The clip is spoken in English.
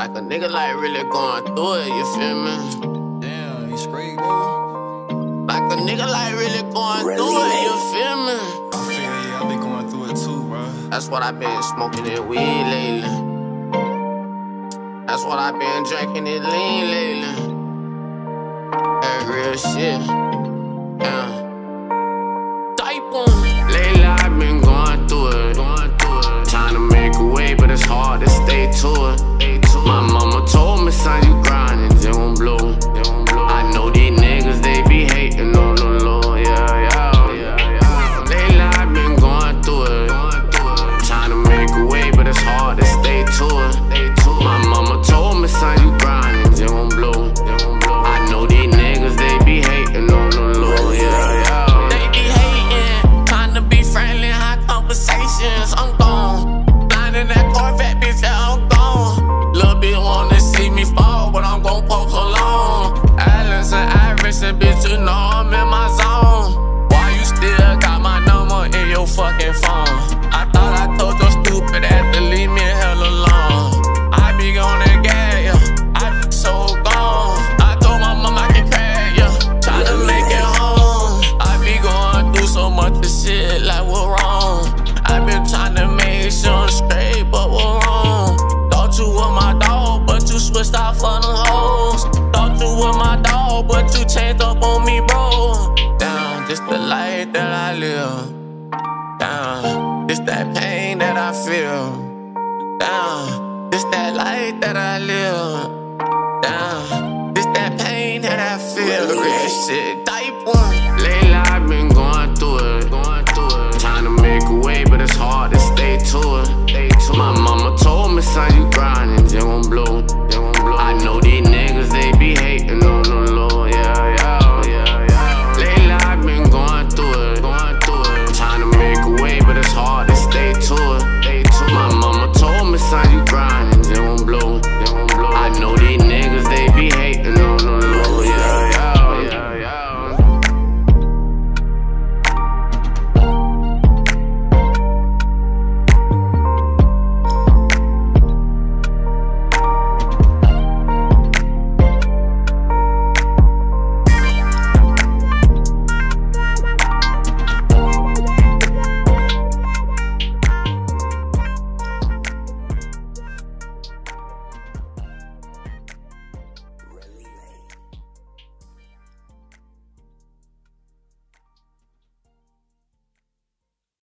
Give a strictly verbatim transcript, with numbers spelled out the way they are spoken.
Like a nigga like really going through it, you feel me? Damn, you straight, bro? Like a nigga like really going really? through it, you feel me? I feel yeah, I been going through it too, bro. That's what I been smoking that weed lately. That's what I been drinking it lean lately. That real shit. Yeah. Type on. Lately I been going through it, going through it. Trying to make a way, but it's hard to stay to it. My mama told me, son, you grinding, they won't blow. I know these niggas, they be hating on the low, yeah, yeah, yeah, yeah. Lately I been going through it, trying to make a way, but it's hard to stay to it. My mama told me, son, you grinding, they won't blow. I know these niggas, they be hating on the low, yeah, yeah. They be hating, trying to be friendly, high conversations. I'm gone, blind in that Corvette, bitch, yeah, I'm gone. Lil' bitch wanna see me fall, but I'm gon' poke along. Alice and Iris and bitch, you know I'm in my zone. Why you still got my number in your fucking phone? I thought I told your stupid ass to leave me the hell alone. I be on that gas, yeah, I be so gone. I told my mom I can crack, yeah, tryna make it home. I be going through so much of shit, like what wrong? I been tryna make sure I'm straight, but what wrong? Thought you were my dog, but you switched out for them hoes. Thought you were my dog, but you changed up on me, bro. Damn, this the life that I live. Damn, this that pain that I feel. Damn, this that life that I live. Damn, this that pain that I feel. Real shit.